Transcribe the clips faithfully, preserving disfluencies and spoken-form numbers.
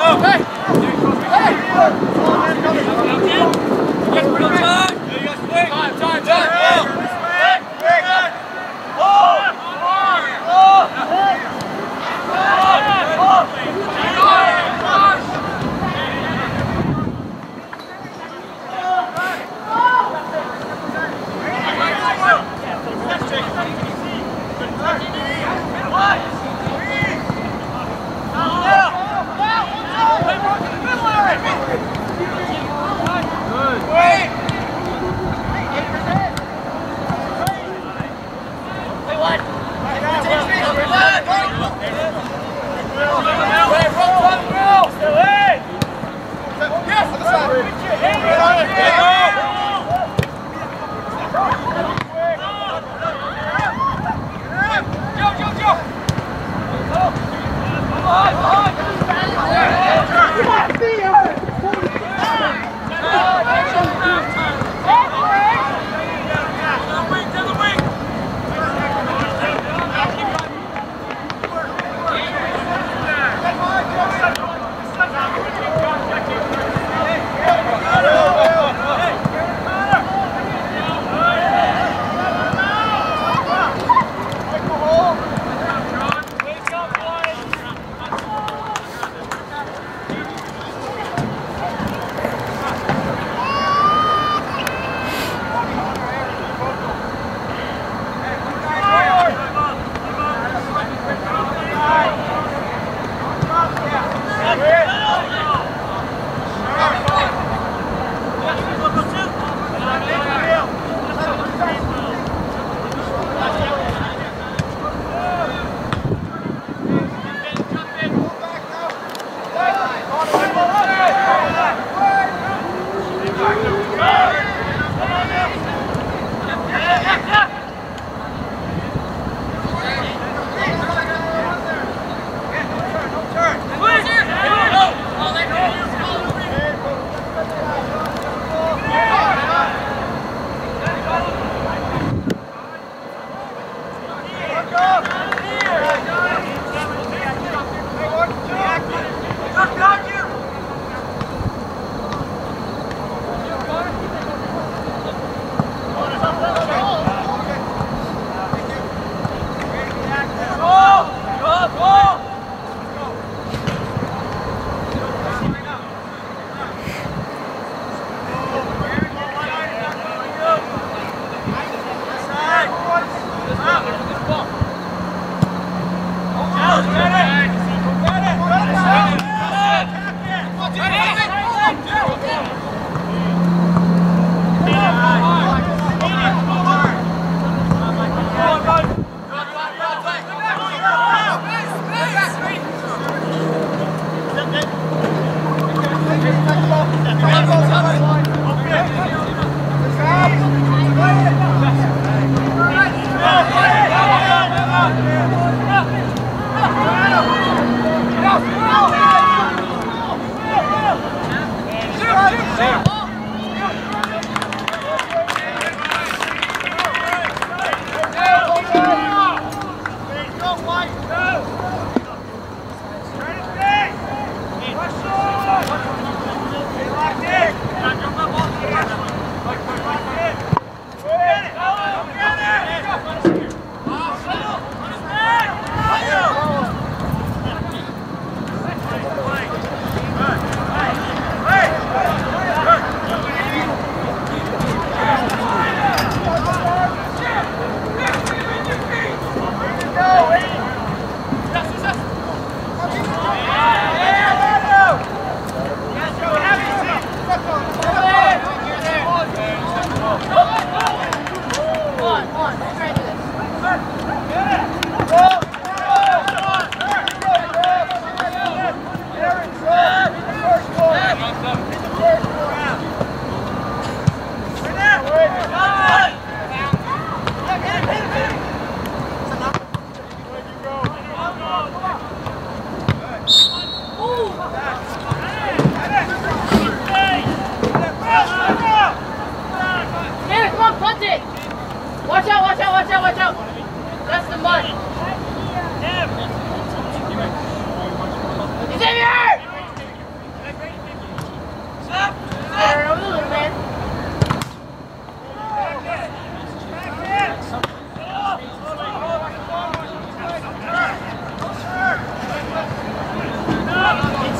Xavier!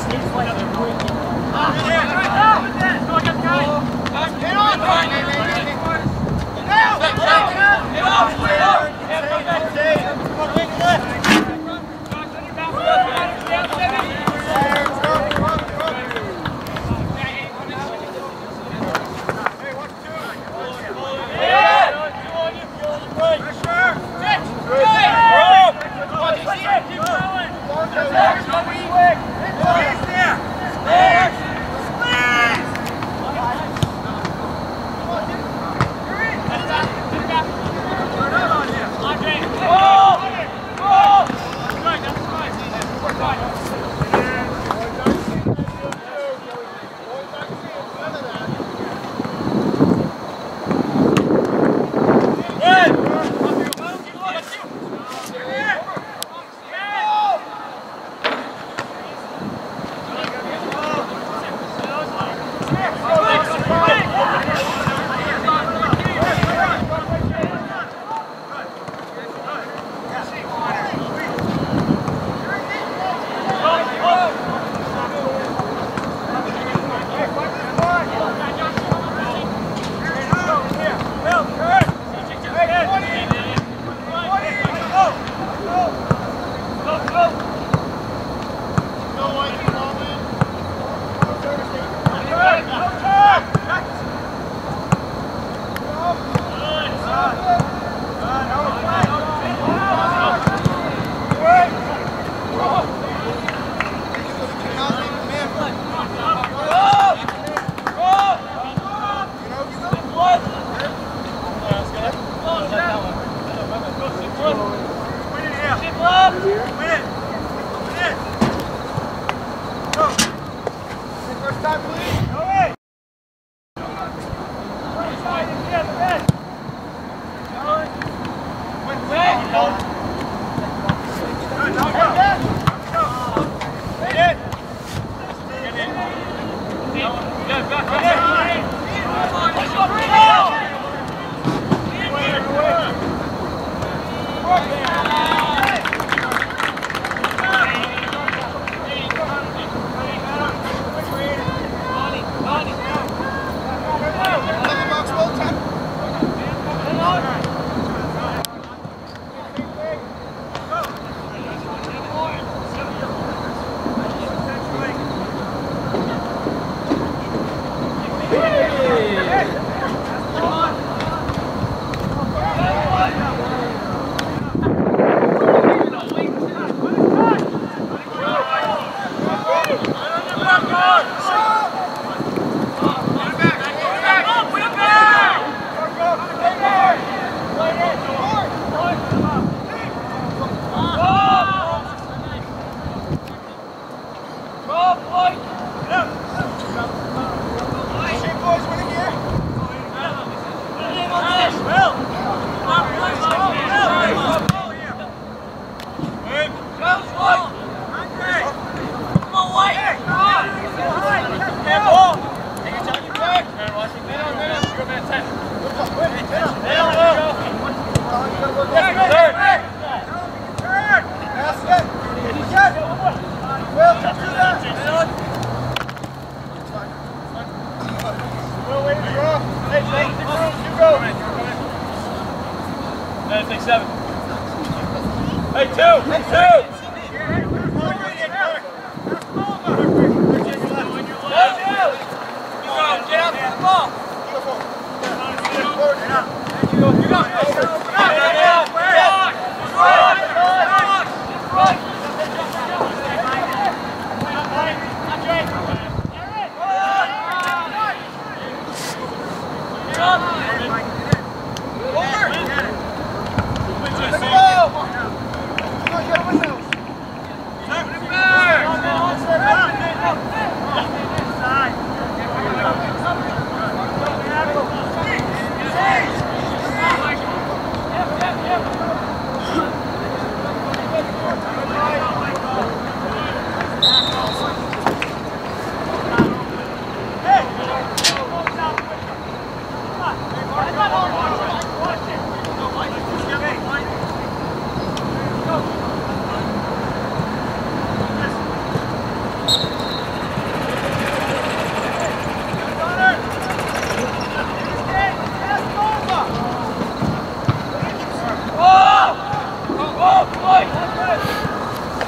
Hey, two! Hey, two!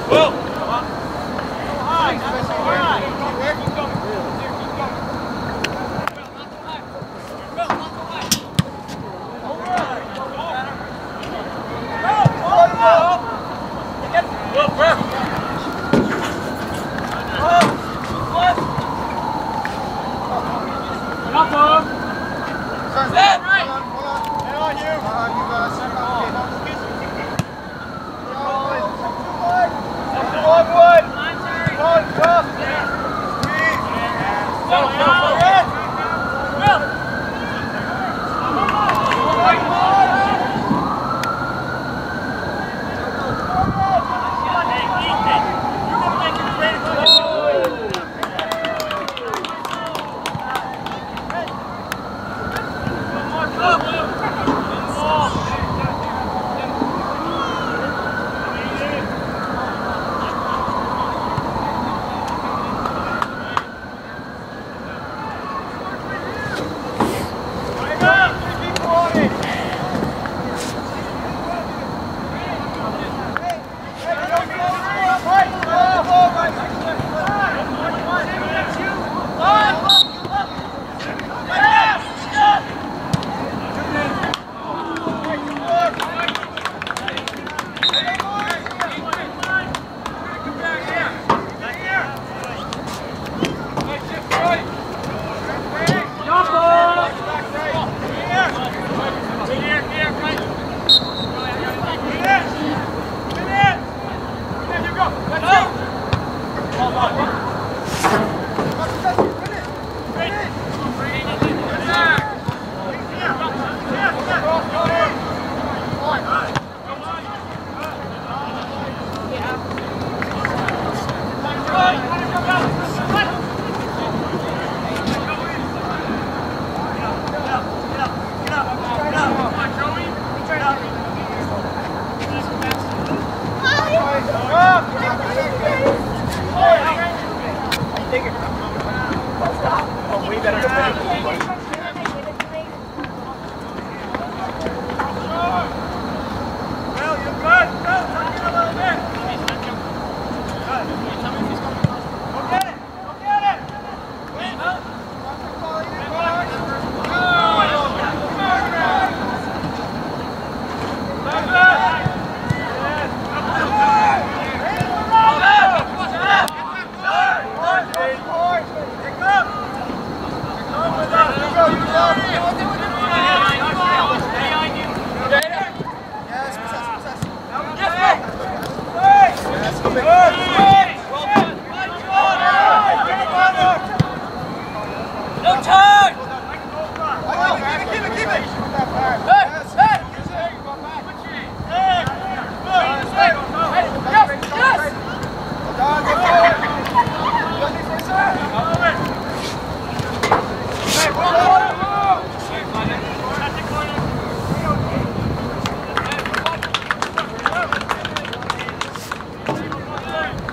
Hey,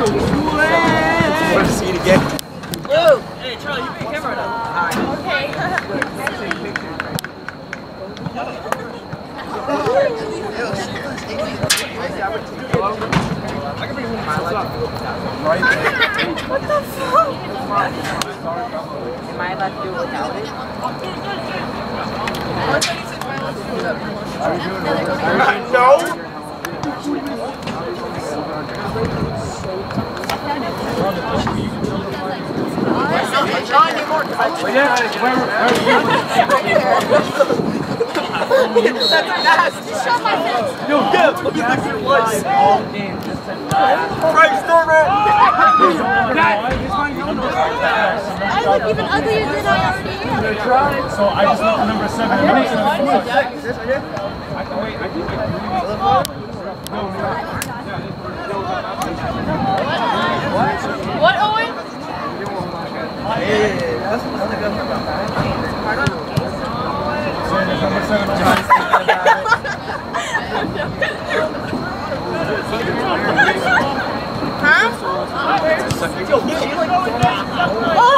Want to see it again? Luke! Hey, Charlie, you bring your camera now. Okay. What the fuck? Am I allowed to do it without it? No! That's nasty. Shut my face. Yo, Dev, let me look at your lights. Right, Stormer! I look even uglier than I already am. So I just went to number seven. What? I can wait. I can wait. What, Owen? Hey, that's another good one. So number seven. Huh? Yo, he like... Oh!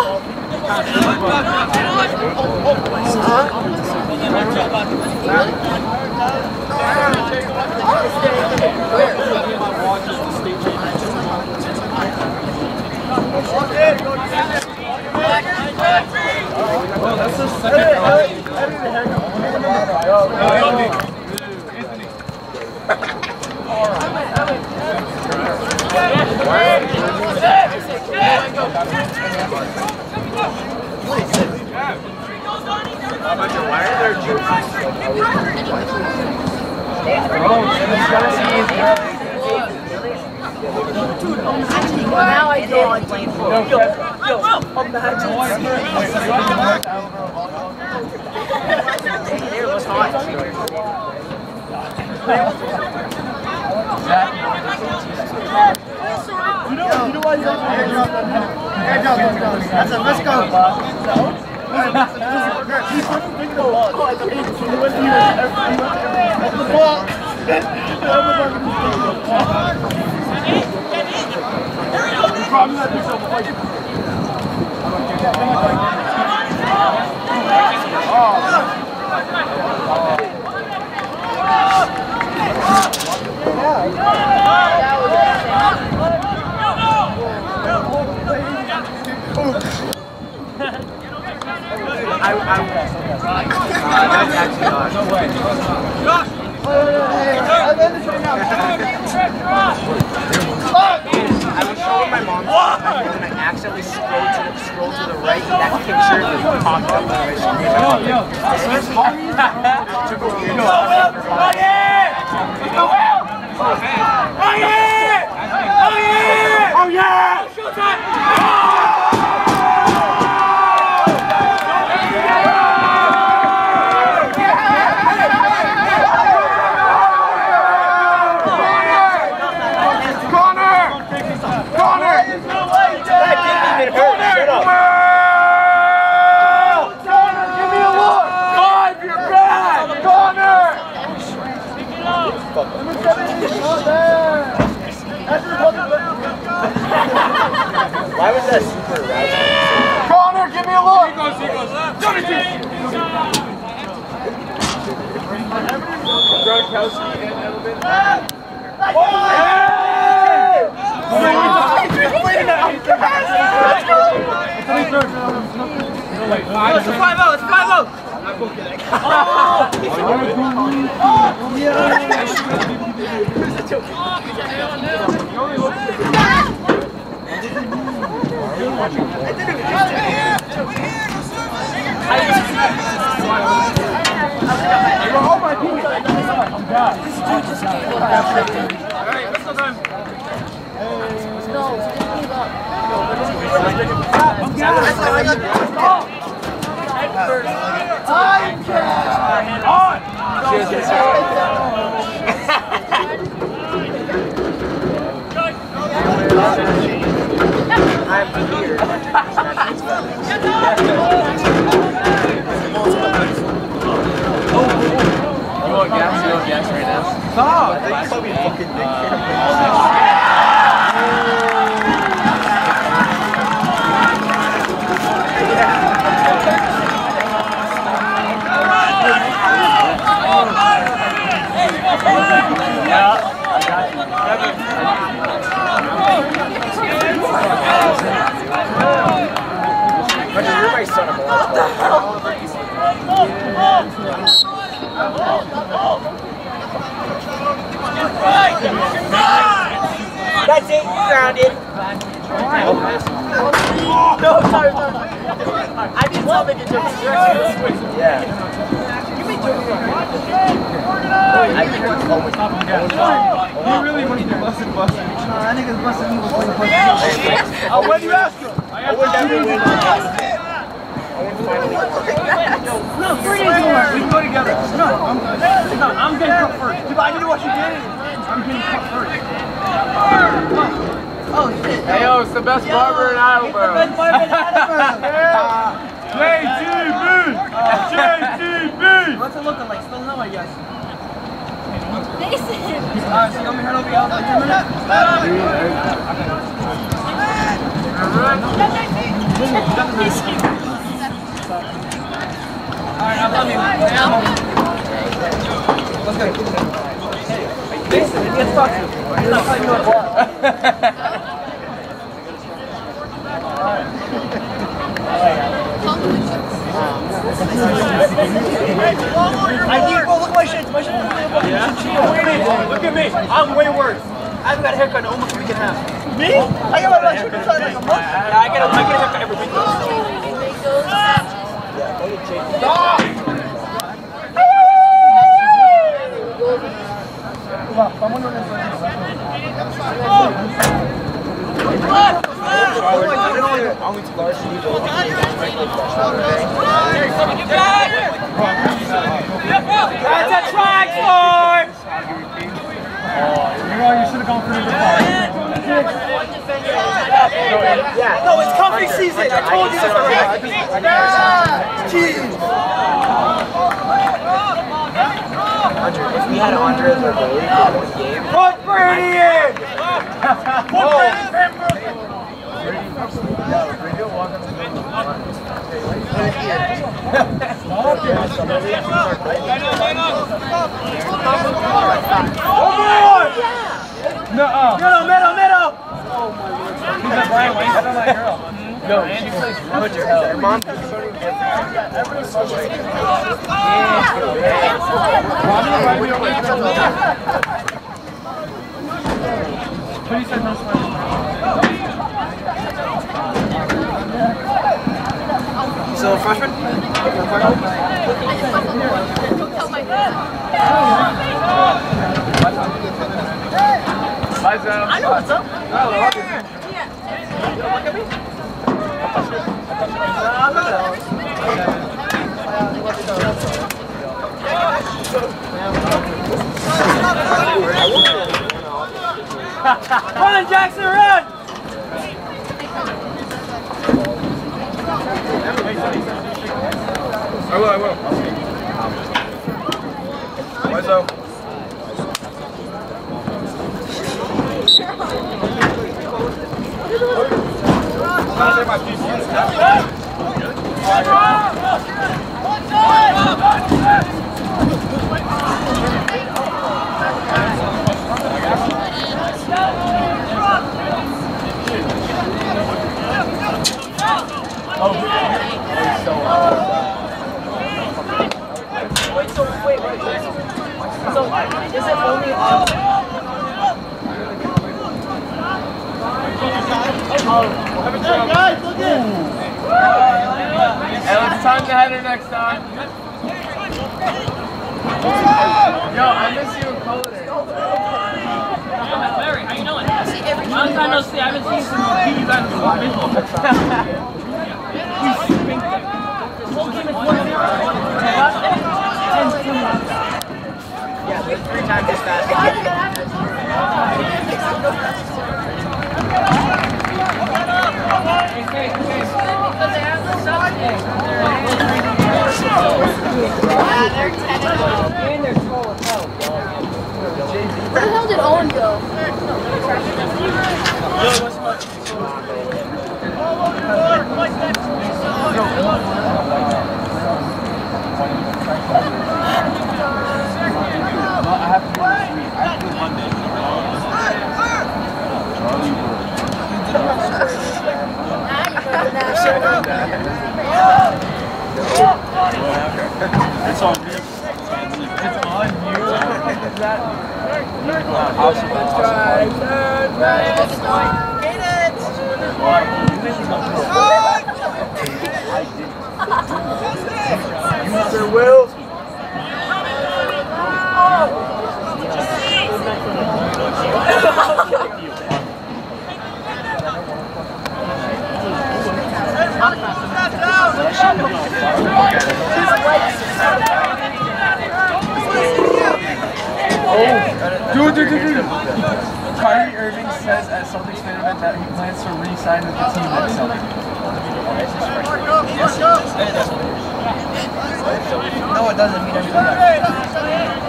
That's the second Now I do. Yo, yo, imagine. It was hot. You know, you know why he's up there? Airdrop that. Airdrop that. That's a let's go. He's thinking the ball. Oh, I think he went to the ball. Probably not do something like it. I, I, that's actually not. No way. Josh! I was showing my mom and then I accidentally scrolled to the, scrolled to the right and that picture was popped up on my screen. This is hot. Took a weird Oh, yeah! Oh, yeah! Oh yeah! Showtime! Why was that super arousing? Connor, give me a look! He goes, he goes. Jonathan! Gronkowski and Edelman. Oh, hey! It's five oh, it's five oh! Oh my pizza! I'm God. Alright, whistle time. No, speaking up. I'm God. Time check! On! I'm here. You want gas? You want gas right now? Stop! They call me fucking dick. grounded. No, sorry, no, no. I didn't tell them to do it. Yeah. I think it's always You really want to get busted, busted. No, that nigga's busting me before you busted. Oh, when do you ask him? I would never win. No, three days more. We can go together. No, I'm, no, I'm getting cut first. Dude, I need to watch you get it. I'm getting cut first. Oh, shit. Hey, yo, it's the best yo, barber in Heidelberg. It's the best barber in Heidelberg. J T B! J T B! What's it looking like? Still no, I guess. Mason! Alright, so you want me to head over here for ten minutes? Alright, I love you. Let's go. Mason, if you get talk to you. He's not fighting you up. I need, bro, look at my shit. My shit is way above. Yeah? Look at me. I'm way worse. I haven't got a haircut in almost a week and a half. Me? I got my shit cut like a month. Yeah, I get a, I get a haircut every week. Stop! Come on, only two large shoes. That's a track for! You know, you should have gone for the Yeah. No, it's comfy season. I told you this already. Jeez. If we had Andre as our goalie for one game. Put Brady in! Put Brady in! No, middle, middle, middle. Oh my Lord! He's like Brian Wayne. That's my girl. No, Andy plays put your hell. Your mom. What do you say? So a freshman? Hi, Sam. I know what's up. Hello. Yeah. Look at me. Run, Jackson, run! I will, I will. Why so? Wait, so wait, wait, wait. So is it only on? Hey guys, look in! Hey, let's time the header next time. Yo, I miss you in Colder. Barry, how you doing? Long time no see. I haven't seen some of you guys in baseball. This whole game is one zero. Yeah, like three times as fast. Yeah, they're ten and oh. And they're slow as hell. Where the hell did Owen go? I have to do this week. I have to do Monday. It's on you. It's on you. What is that? Awesome. Let's try. Sir Will. Dude, dude, dude, dude. Kyrie Irving says at Celtics fan event that he plans to re-sign with the team next Celtics. No, it doesn't mean anything.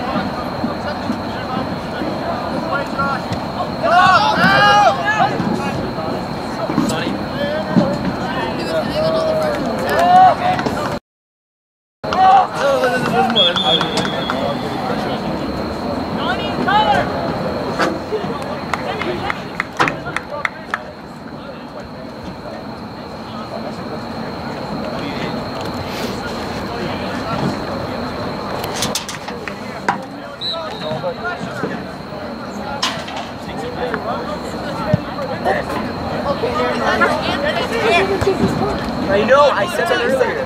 I know, I said that earlier.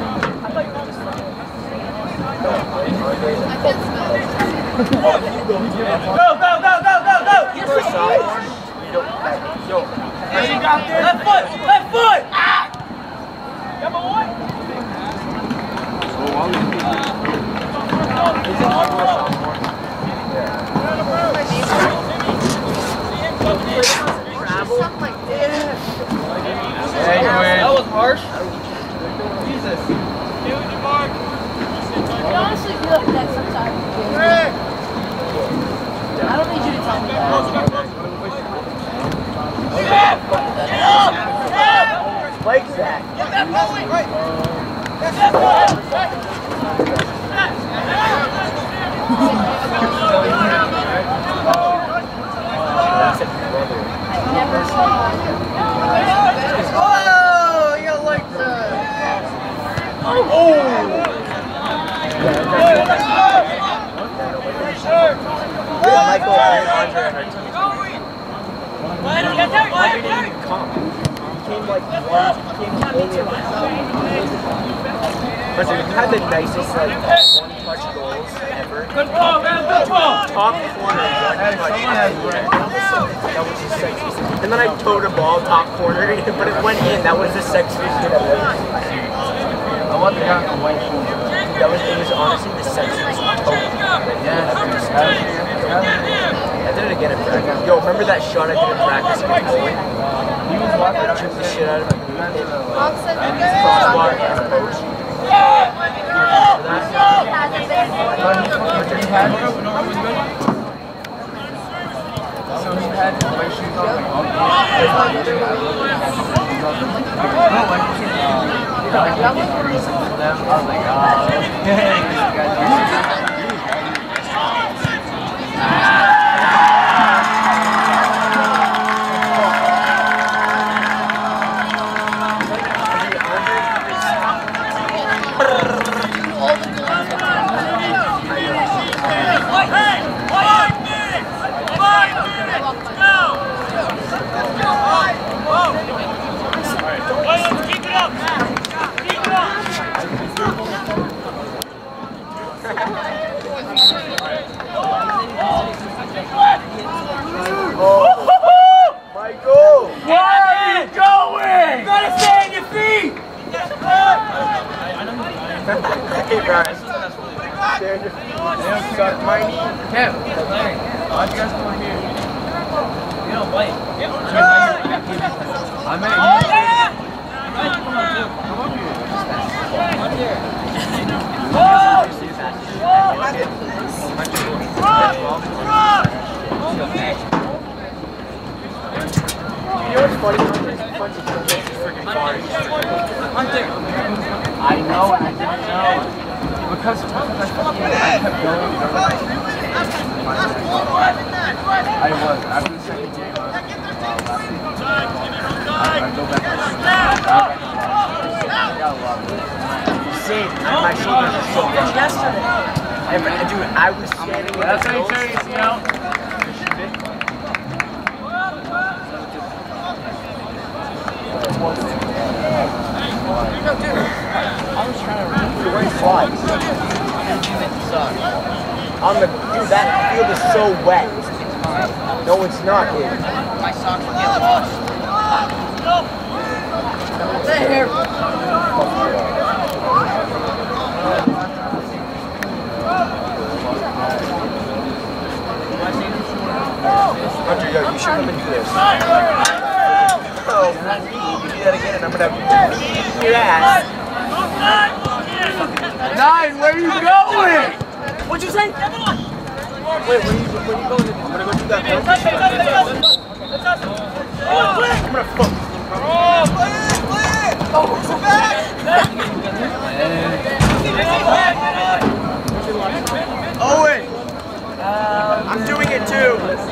Go, go, go, go, go, go! First side, you don't, yo, You got there. Left foot, left foot! Ah! Number one. That was harsh. Jesus. I honestly feel like that sometimes. I don't need you to tell me that. like that. Get that rolling. Right. Get that I never saw Oh, you gotta like that. Oh. Michael and Andre on our team. I didn't even come. He came like one. He came only Listen, we had the nicest like one-touch goals ever. Good ball, man. Good ball. Top corner, one-touch. That was the sexiest. And then I towed a ball top corner, but it went in. That was the sexiest shit I've ever seen. I want the guy on the white shoes. That was, it was honestly the sexiest toe that I've ever seen. I did it again in practice. Yo, remember that shot I did in practice against Boyd? He was walking I out took the shit out of him. Mom said that. Crossbar and post. So he had his white shoes on like all day. I was like, oh, this guy's Michael! Where are you going? You gotta stay on your feet. Hey, Brian. Stay on your feet. Suck my knee. Kev, why'd you guys come over here? You don't bite. I meant you. Come up here. You know what's funny? Hunter's freaking far. I know, I didn't know. Because, because I, I kept going. I was. After the second game, I was. I, I go back. I got a lot of it. See, my shoulders are so bad. Yesterday. I, dude, I was standing with That's the how you ghost. turn your seat out. One On the dude, that field is so wet. No, it's not, dude. My socks will get washed. There. Hunter, yo, you should come and do this. Oh, you do that again, and I'm gonna beat your ass. Nine, where are you going? What'd you say? Wait, where are you, where are you going? I'm gonna go do that. I'm gonna fuck. Oh, so bad! Owen! I'm doing it too!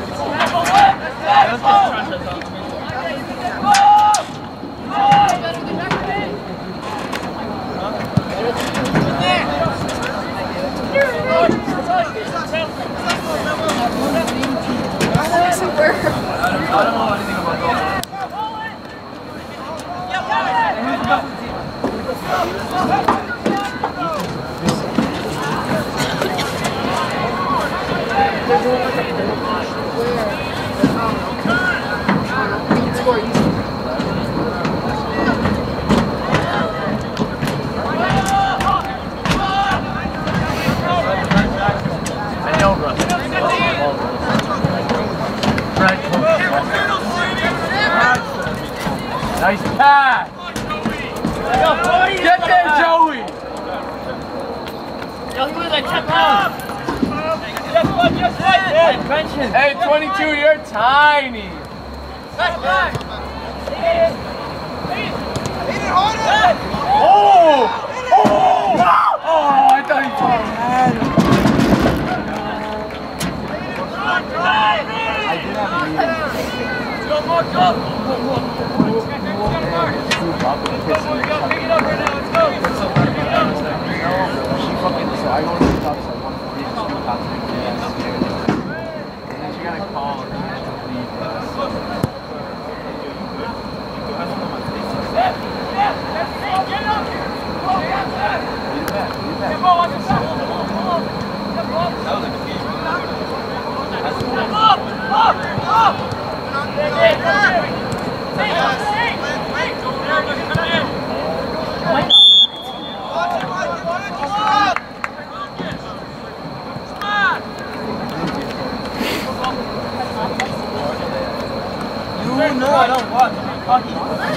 Nice pass! Get there, Joey! Yo, he was like ten pounds. Just one, just one. Hey, twenty-two, you're tiny! Oh! Oh! Oh, I thought he had him. I did have a meeting. Go, go, go! She fucking, so I go to the top, so I want to forty and she pops me. And then she got a call and I had to leave. No, I don't watch. Hockey.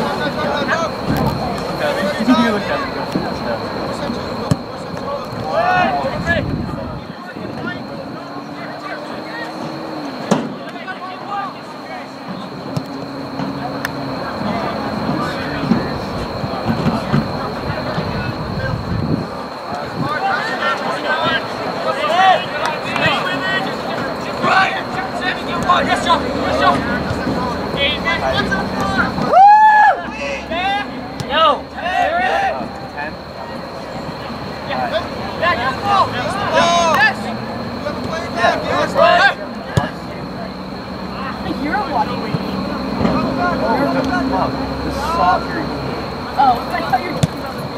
You look at it. Yes, sir. Yes, sir. Yo! ten? You're watching. The soccer. Oh, I thought you were talking about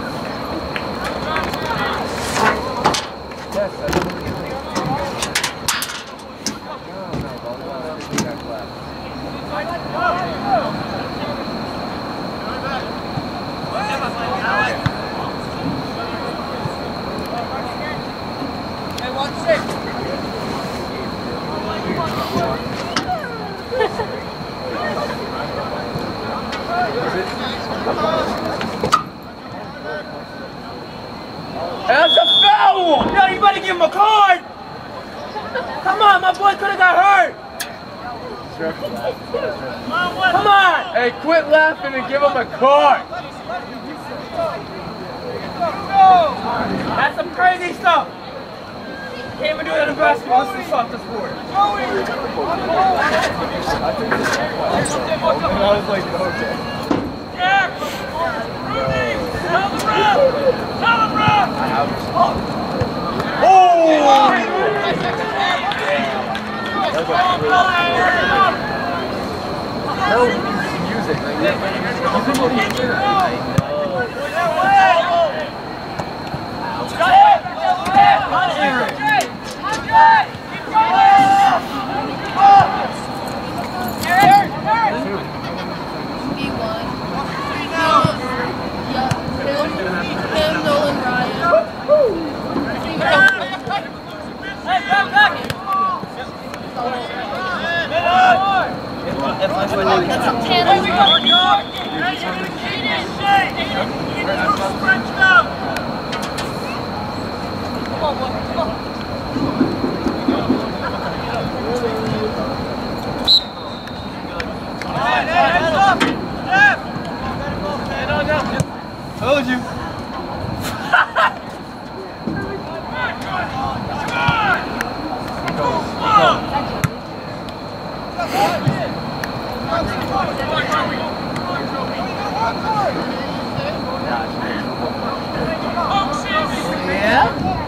Yes, that's what we're doing. No, no, volleyball, everything got left. Hey, watch this. That's a foul! Yo, you better give him a card! Come on, my boy could have got hurt! Come on! Hey, quit laughing and give him a card! That's some crazy stuff! Can't even do that in basketball, it's the softest sport. I was like, okay. No, music. Like, That's a ten. Come on, boy. Come on. Told you. Yeah?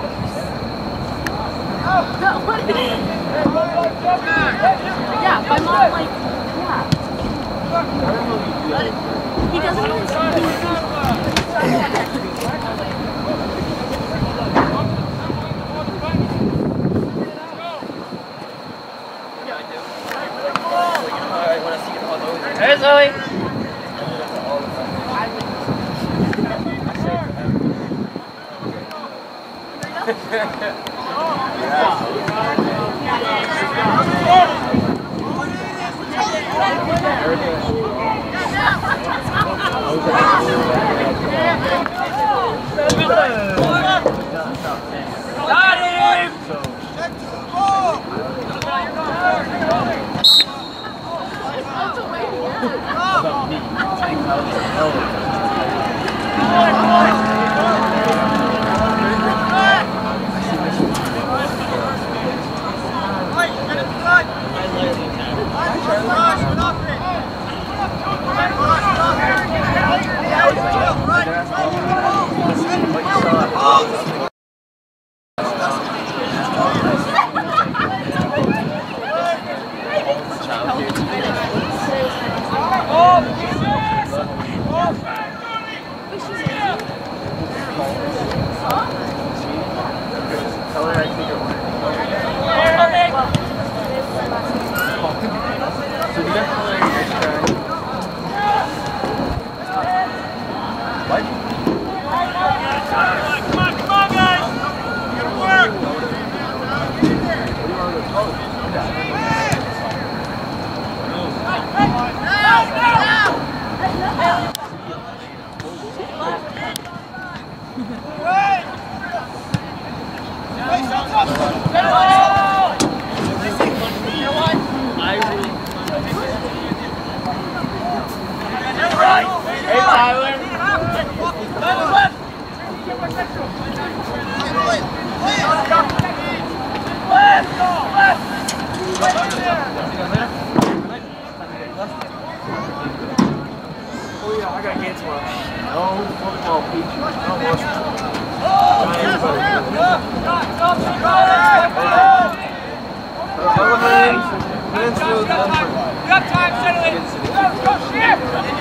Yeah, my mom, like, yeah. He doesn't really Hey, Zoe. Got him! Oh yeah, I got games tomorrow. No football, Peach. No Mansfield, You got time, settle in. Go, go, shift!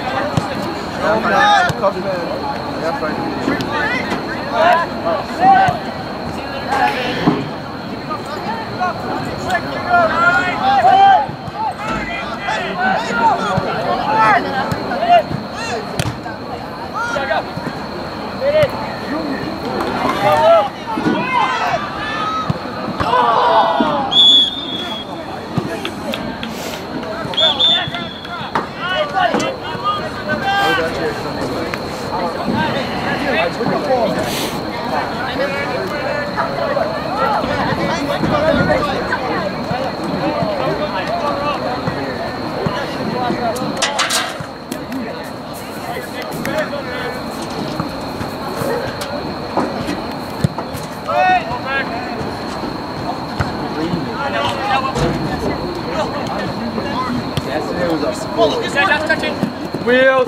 Yesterday was a sport. Wheels!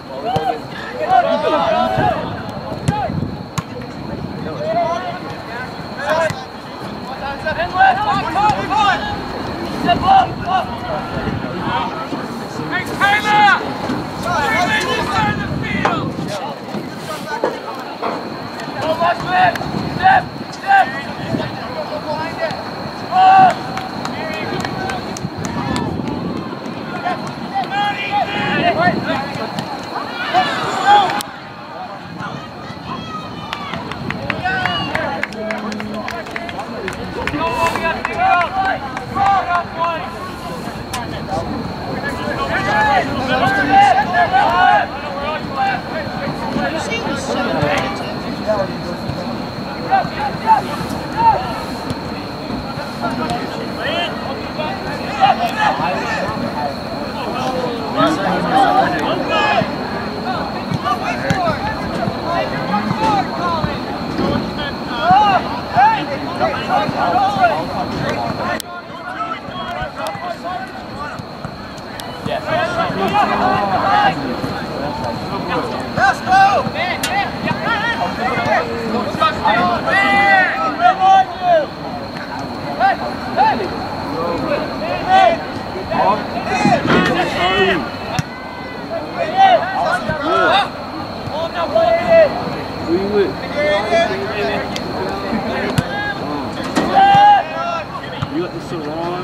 Hey, Taylor! Inside the field! Oh, watch left! Step! Step! Oh! Go, we got to go! Go, one! You got the salon.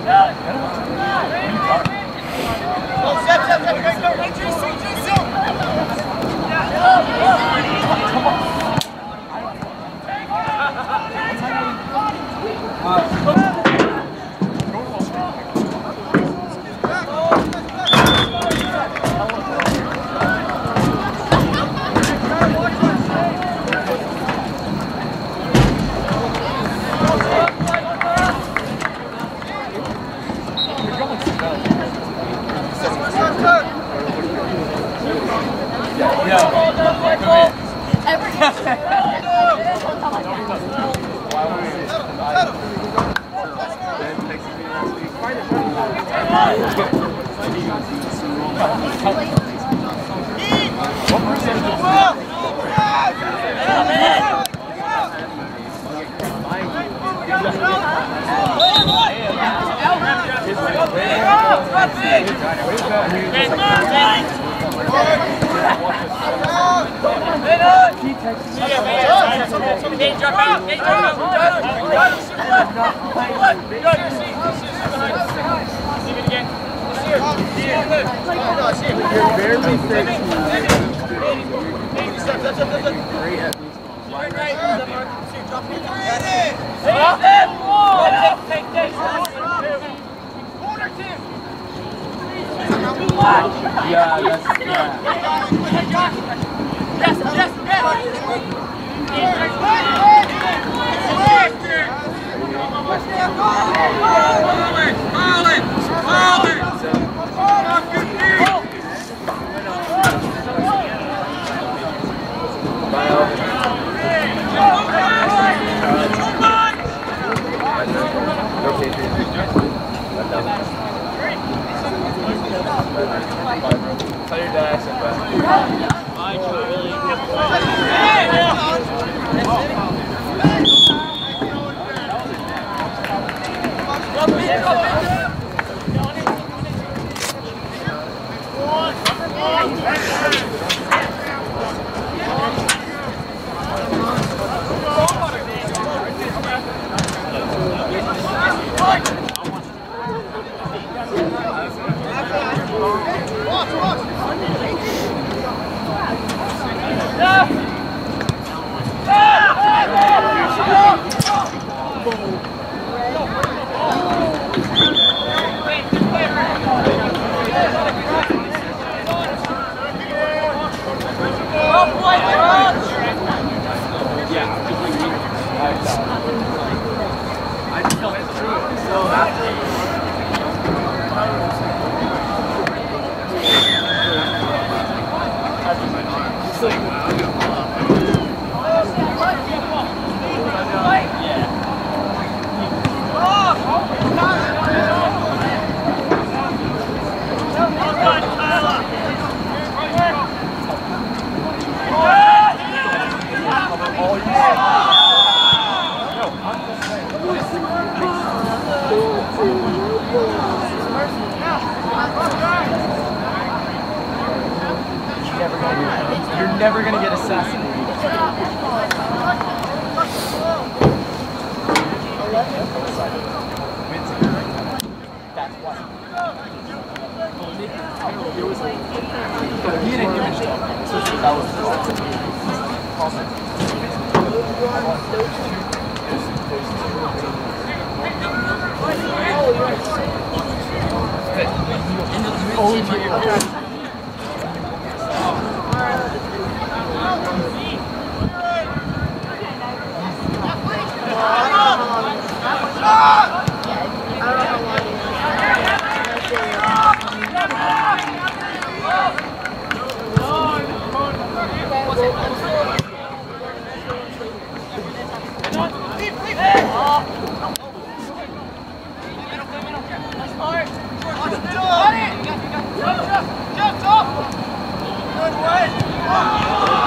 You're never gonna get assassinated. That's why. He didn't give a shit. That was Good way.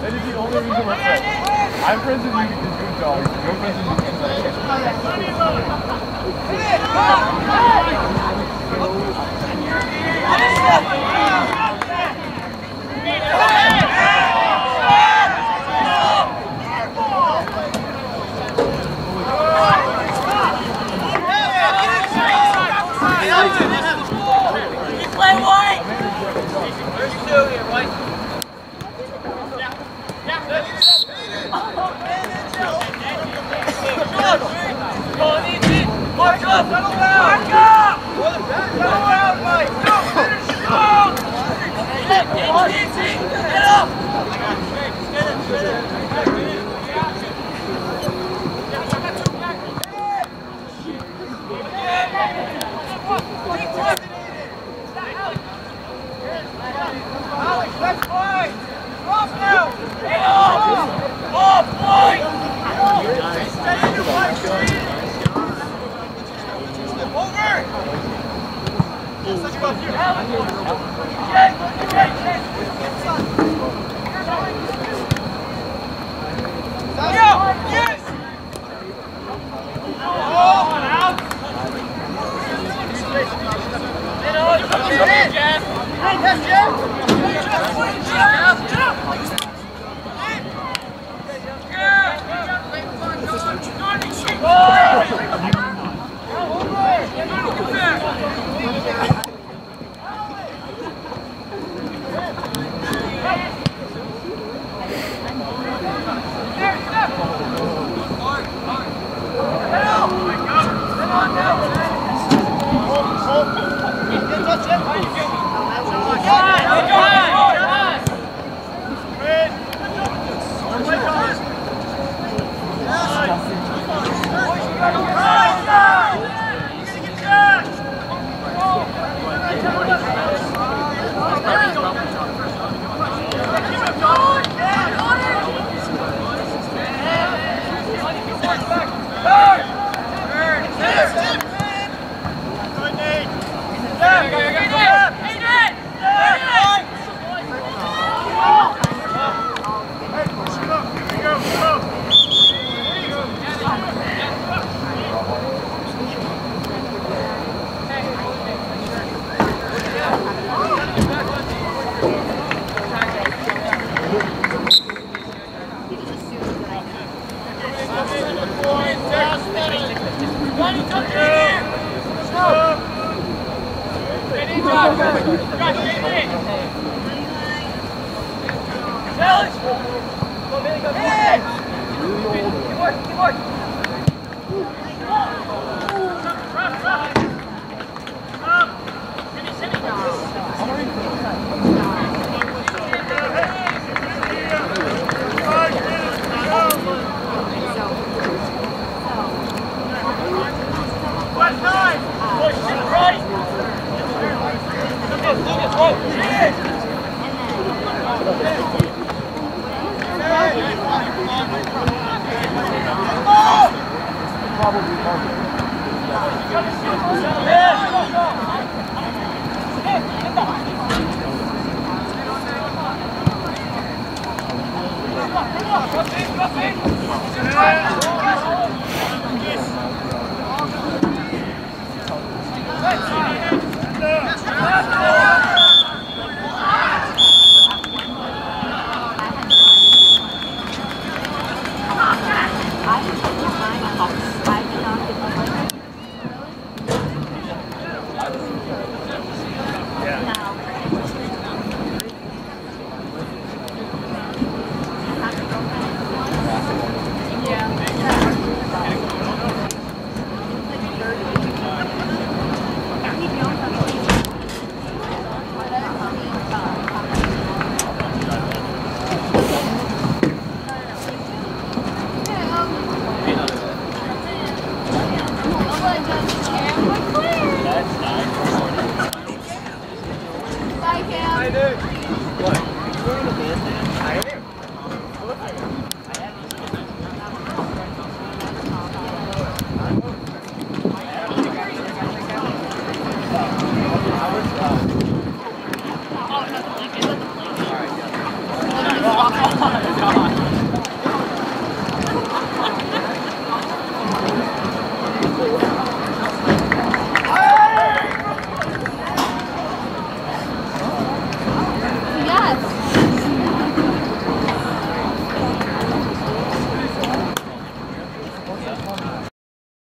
That is the only reason what's up. I'm friends with you because you're dogs. Your friends with you because Play white! There's two here, White. Mark up! Mark up! Settle down, Mike! Get up! Alex, let's play! Off now! Off! Off, Mike! Stay in your place, over! Such about you. Yes! Yes! Yes! Oh, out! Jeff! Yes, Jeff! Let's go!